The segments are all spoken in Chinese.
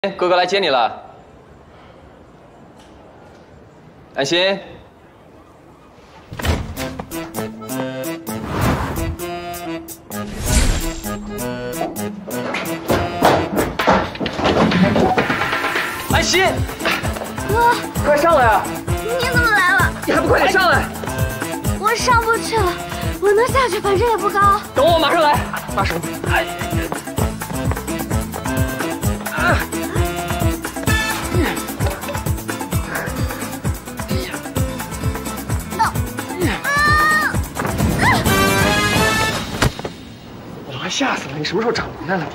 哥哥来接你了，安心。安心， 哥， 快上来啊！ 你怎么来了？ 你还不快点上来！ 我上不去了，我能下去，反正也不高。 等我，马上来。把手。哎。 吓死了！你什么时候长明白了你？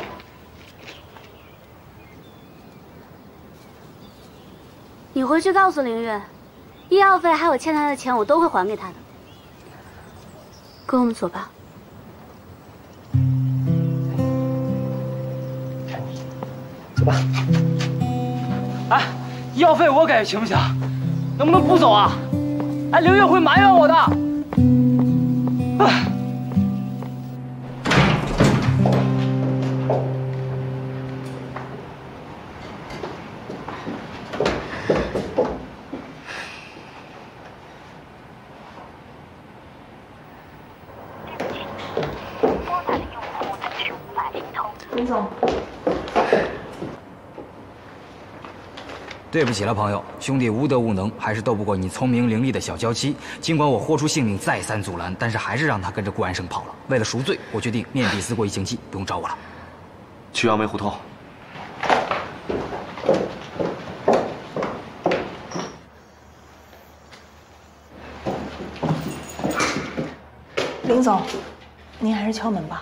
你回去告诉凌月，医药费还有欠他的钱，我都会还给他的。跟我们走吧。 走吧。哎，医药费我给行不行？能不能不走啊？哎，凌月会埋怨我的。哎。 林总， 对不起了，朋友，兄弟无德无能，还是斗不过你聪明伶俐的小娇妻。尽管我豁出性命再三阻拦，但是还是让他跟着顾安生跑了。为了赎罪，我决定面壁思过1星期，不用找我了。 去杨梅胡同。 林总，您还是敲门吧。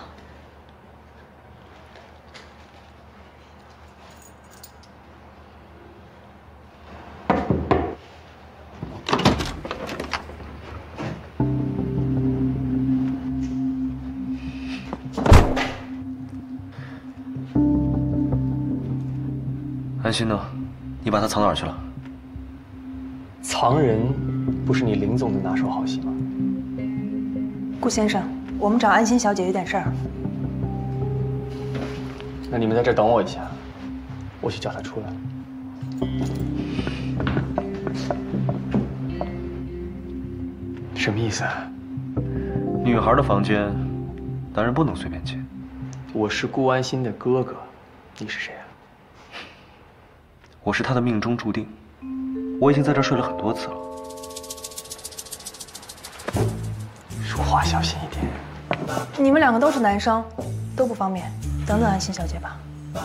安心呢？你把他藏哪儿去了？ 藏人不是你林总的拿手好戏吗？ 顾先生，我们找安心小姐有点事儿。 那你们在这等我一下，我去叫她出来。什么意思啊？ 女孩的房间，男人不能随便进。 我是顾安心的哥哥，你是谁啊？ 我是他的命中注定，我已经在这睡了很多次了。 说话小心一点。 你们2个都是男生，都不方便，等等安心小姐吧。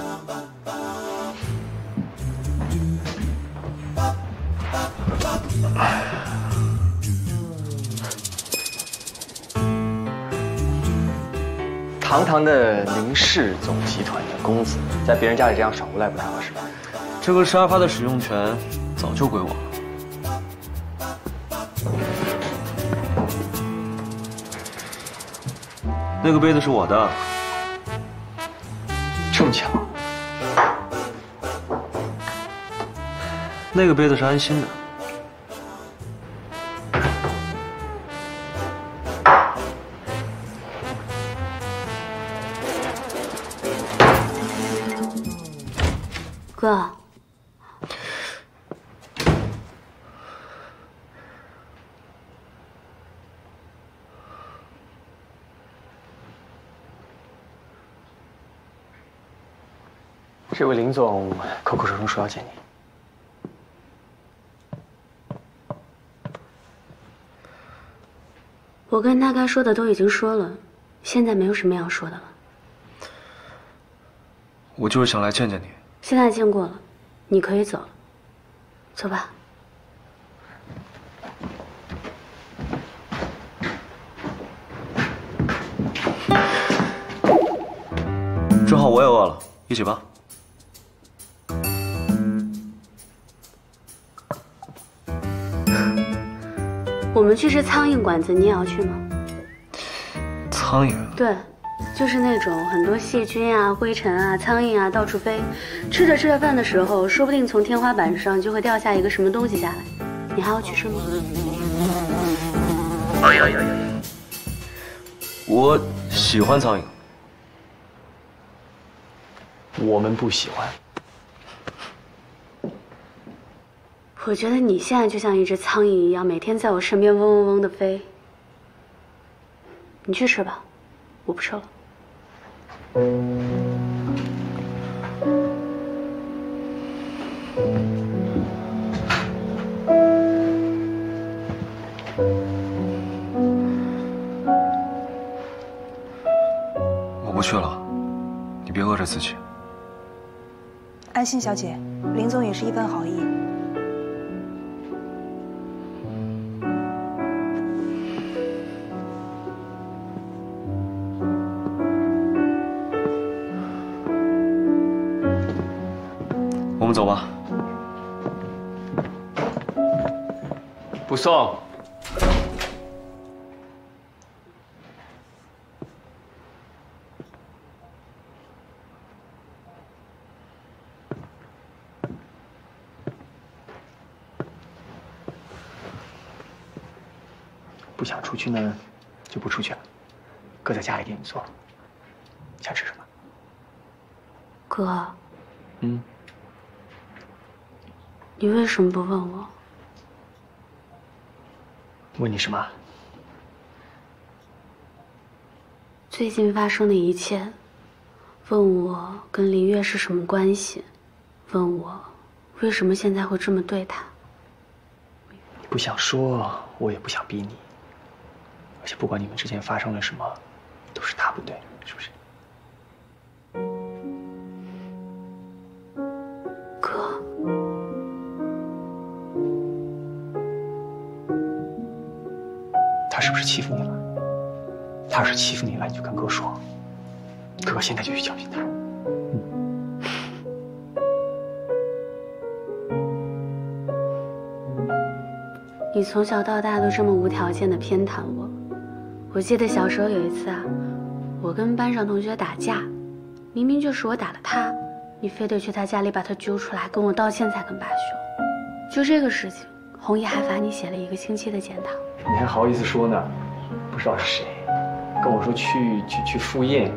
堂堂的宁氏总集团的公子，在别人家里这样耍无赖不太合适吧？ 这个沙发的使用权早就归我了。那个杯子是我的， 这么巧？ 那个杯子是安心的。 哥。 这位林总口口声声说要见你， 我跟他该说的都已经说了，现在没有什么要说的了。 我就是想来见见你。 现在见过了，你可以走了，走吧。 正好我也饿了，一起吧。 我们去吃苍蝇馆子，你也要去吗？ 苍蝇？ 对，就是那种很多细菌啊、灰尘啊、苍蝇啊到处飞。吃着吃着饭的时候，说不定从天花板上就会掉下一个什么东西下来。你还要去吃吗？ 我喜欢苍蝇。 我们不喜欢。 我觉得你现在就像一只苍蝇一样，每天在我身边嗡嗡嗡的飞。你去吃吧，我不吃了。 我不去了，你别饿着自己。 安心小姐，林总也是一番好意。 我们走吧。 不送。 不想出去呢，就不出去了，哥在家里给你做。想吃什么？ 哥， 嗯， 你为什么不问我？ 问你什么？ 最近发生的一切，问我跟林月是什么关系，问我为什么现在会这么对他。 你不想说，我也不想逼你。而且不管你们之间发生了什么，都是他不对，是不是？ 哥， 他是不是欺负你了？他要是欺负你了，你就跟哥说，哥现在就去教训他。 你从小到大都这么无条件的偏袒我。我记得小时候有一次啊，我跟班上同学打架，明明就是我打了他，你非得去他家里把他揪出来跟我道歉才肯罢休。就这个事情，红姨还罚你写了1个星期的检讨。 你还好意思说呢？不知道是谁跟我说去赴宴。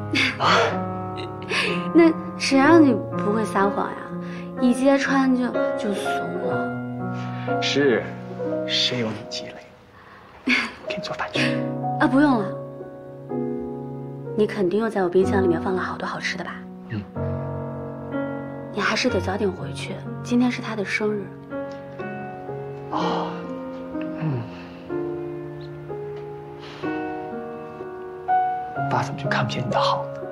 那谁让你不会撒谎呀？一揭穿就怂了。 是，谁有你积累？我给你做饭去。 啊，不用了。你肯定又在我冰箱里面放了好多好吃的吧？ 嗯。 你还是得早点回去，今天是他的生日。 哦，嗯。爸怎么就看不见你的好呢？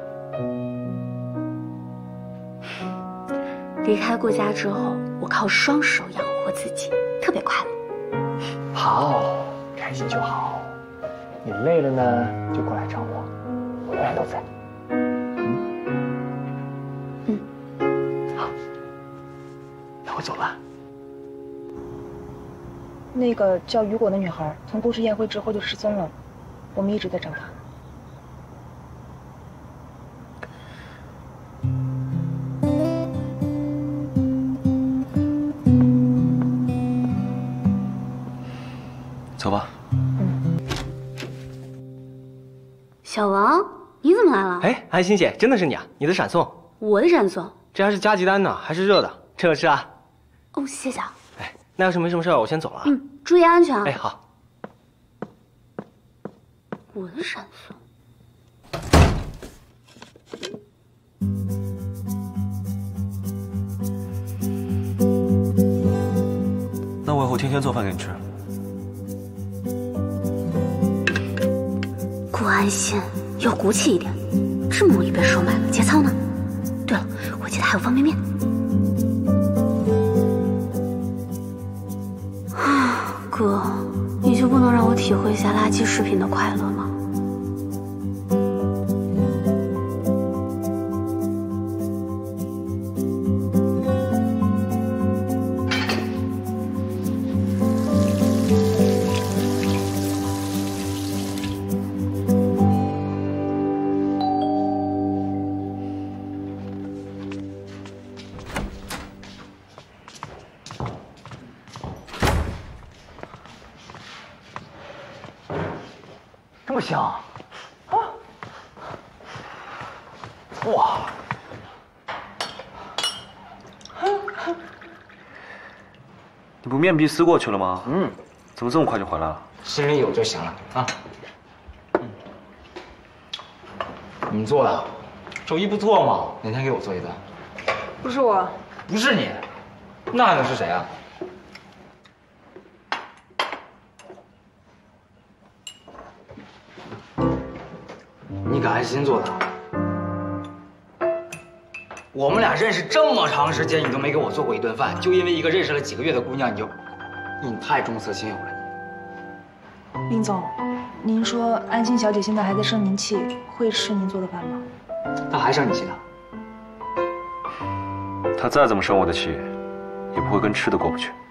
离开顾家之后，我靠双手养活自己，特别快乐。 好，开心就好。你累了呢，就过来找我，我永远都在。好，那我走了。 那个叫雨果的女孩，从都市宴会之后就失踪了，我们一直在找她。 走吧。 小王，你怎么来了？ 哎，安心姐，真的是你啊！你的闪送， 我的闪送。 这还是加急单呢，还是热的，趁热吃啊！ 哦，谢谢啊。 哎，那要是没什么事儿，我先走了啊。 注意安全啊。 哎，好。 我的闪送。 那我以后天天做饭给你吃。 顾安心，有骨气一点，这么容易被收买了，节操呢？对了，我记得还有方便面。哥，你就不能让我体会一下垃圾食品的快乐吗？ 这么香啊！哇！ 你不面壁思过去了吗？怎么这么快就回来了？ 心里有就行了啊。你做的，手艺不错嘛，哪天给我做一顿？ 不是我， 不是你，那还能是谁啊？你敢安心做的？我们俩认识这么长时间，你都没给我做过一顿饭，就因为一个认识了几个月的姑娘，你太重色轻友了。 林总，您说安心小姐现在还在生您气，会吃您做的饭吗？ 她还生你气呢？ 他再怎么生我的气，也不会跟吃的过不去。